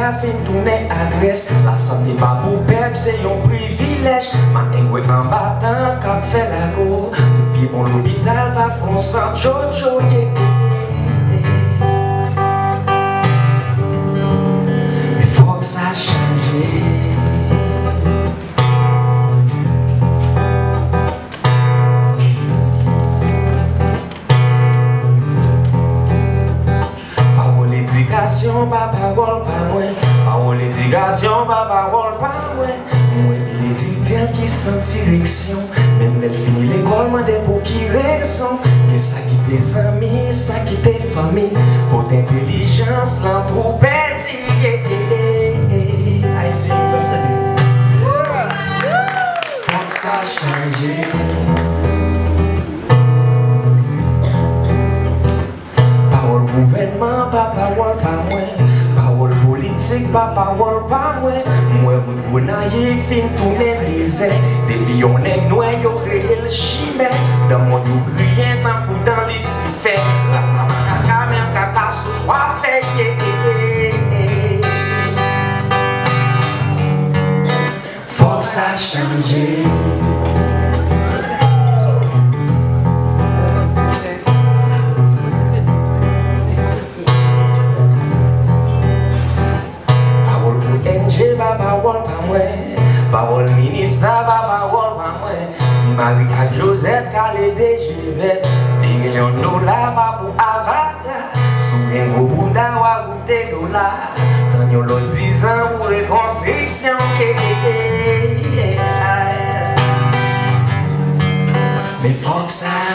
ka fin tourner adresse. La santé pas pour peuple, c'est un privilège. Ma engoué en battant, cap fait la go. Depuis bon l'hôpital, pas consent, jojo, yeah. Mais faut que ça change. Pas parole, pas moi. Parole, éducation, pas parole, pas moi. Moi, puis l'étudiant qui sans direction. Même l'elle finit l'école, m'a des pour qui raison. Que ça qui tes amis, ça qui tes familles. Pour t'intelligence, l'anthropédie. Aïe, si vous m'entendez. Faut que ça change. Parole gouvernement, pas parole, pas moi. Parole politique, pas parole, pas moi. Moi, mon gonaille, fin tourner les ailes. Depuis on est noir, yo réel chimère. Dans mon tout rien, tant pour dans les si fait. La caca, mais un caca sous trois fait. Faut que ça change. Parole pas moi, parole ministre, parole pas moi. Si Marie à Joseph, calé DGV, 10 millions de dollars pas pour Avatar. Sous un gros bouddha ou à goûter dollars. Dans yon l'autre 10 ans pour reconstruction. Mais faut que ça